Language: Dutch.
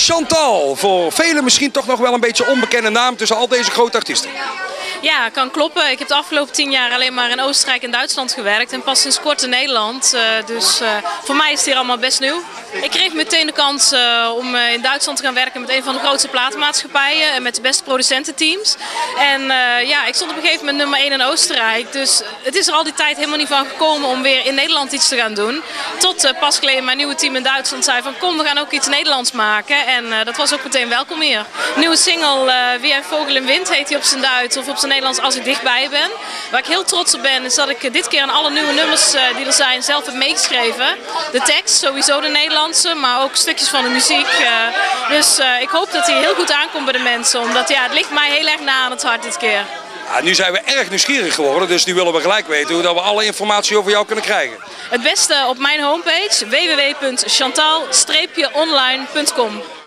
Chantal, voor velen misschien toch nog wel een beetje onbekende naam tussen al deze grote artiesten. Ja, kan kloppen. Ik heb de afgelopen 10 jaar alleen maar in Oostenrijk en Duitsland gewerkt en pas sinds kort in Nederland. Dus voor mij is het hier allemaal best nieuw. Ik kreeg meteen de kans om in Duitsland te gaan werken met een van de grootste platenmaatschappijen en met de beste producententeams. En ja, ik stond op een gegeven moment nummer 1 in Oostenrijk. Dus het is er al die tijd helemaal niet van gekomen om weer in Nederland iets te gaan doen. Tot pas geleden mijn nieuwe team in Duitsland zei van kom, we gaan ook iets Nederlands maken. En dat was ook meteen welkom hier. Nieuwe single Wie een vogel in wind heet hij op zijn Duits of op zijn Nederlands Als ik dichtbij ben. Waar ik heel trots op ben is dat ik dit keer aan alle nieuwe nummers die er zijn zelf heb meegeschreven. De tekst, sowieso de Nederlandse, maar ook stukjes van de muziek. Dus ik hoop dat hij heel goed aankomt bij de mensen. Omdat ja, het ligt mij heel erg na aan het hart dit keer. Ja, nu zijn we erg nieuwsgierig geworden, dus nu willen we gelijk weten hoe dat we alle informatie over jou kunnen krijgen. Het beste op mijn homepage www.chantal-online.com.